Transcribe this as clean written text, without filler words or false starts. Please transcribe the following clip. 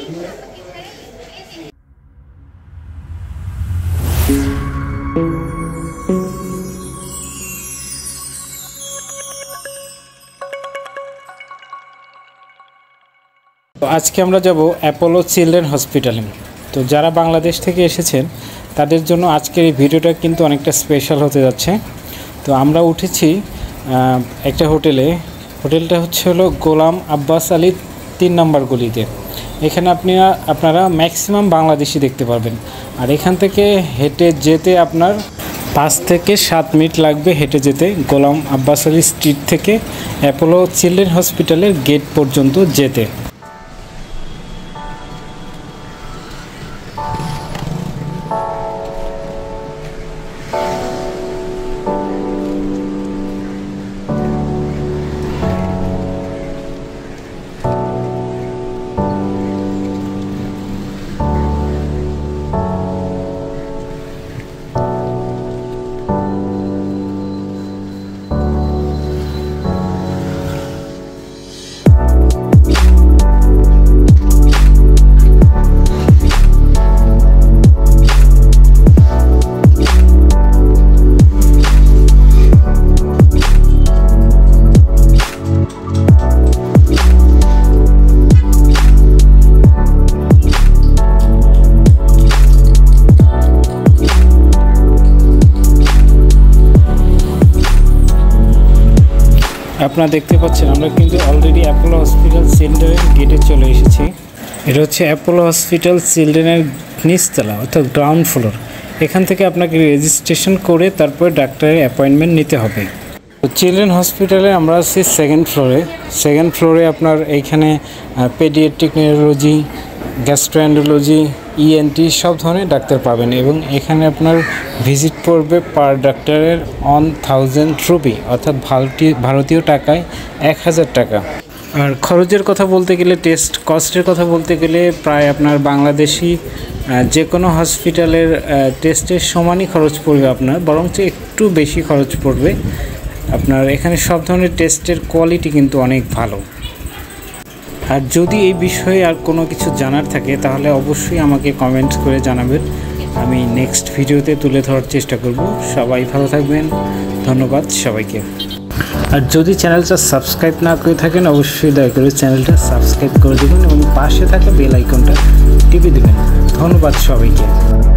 আজকে আমরা যাব অ্যাপোলো চিলড্রেন হসপিটালে। তো যারা বাংলাদেশ থেকে এসেছেন তাদের জন্য আজকের এই ভিডিওটা কিন্তু অনেকটা স্পেশাল হতে যাচ্ছে। তো আমরা উঠেছি একটা হোটেলটা হচ্ছে হলো গোলাম আব্বাস আলী 3 নম্বর গলিতে। এখানে আপনারা ম্যাক্সিমাম বাংলাদেশি দেখতে পারবেন। আর এখান থেকে হেঁটে যেতে আপনার 5 থেকে 7 মিনিট লাগবে হেঁটে যেতে, গোলাম আব্বাস আলী স্ট্রিট থেকে অ্যাপোলো চিলড্রেন হসপিটালের গেট পর্যন্ত যেতে। আপনারা দেখতে পাচ্ছেন আমরা কিন্তু অলরেডি অ্যাপোলো হসপিটাল চিলড্রেনের গেটে চলে এসেছি। এটা হচ্ছে অ্যাপোলো হসপিটাল চিলড্রেনের নিচতলা অর্থাৎ গ্রাউন্ড ফ্লোর। এখান থেকে আপনাকে রেজিস্ট্রেশন করে তারপরে ডাক্তারের অ্যাপয়েন্টমেন্ট নিতে হবে। তো চিলড্রেন হসপিটালে আমরা আছি সেকেন্ড ফ্লোরে আপনার এইখানে পেডিয়াট্রিক নিউরোলজি, গ্যাস্ট্রোএন্টারোলজি, ইএনটি সব ধরনের ডাক্তার পাবেন এবং এখানে আপনার ভিজিট পড়বে পার ডাক্তারের 1000 রুপি অর্থাৎ ভারতীয় টাকায় 1000 টাকা। আর খরচের কথা বলতে গেলে, টেস্ট কস্টের কথা বলতে গেলে প্রায় আপনার বাংলাদেশি যে কোনো হসপিটালের টেস্টের সমানই খরচ পড়বে আপনার, বরঞ্চ একটু বেশি খরচ পড়বে আপনার। এখানে সব ধরনের টেস্টের কোয়ালিটি কিন্তু অনেক ভালো। আর যদি এই বিষয়ে আর কোনো কিছু জানার থাকে তাহলে অবশ্যই আমাকে কমেন্ট করে জানাবেন, আমি নেক্সট ভিডিওতে তুলে ধরার চেষ্টা করব। সবাই ভালো থাকবেন, ধন্যবাদ সবাইকে। আর যদি চ্যানেলটা সাবস্ক্রাইব না করে থাকেন অবশ্যই দয়া করে চ্যানেলটা সাবস্ক্রাইব করে দেবেন এবং পাশে থাকা বেল আইকনটা টিপে দেবেন। ধন্যবাদ সবাইকে।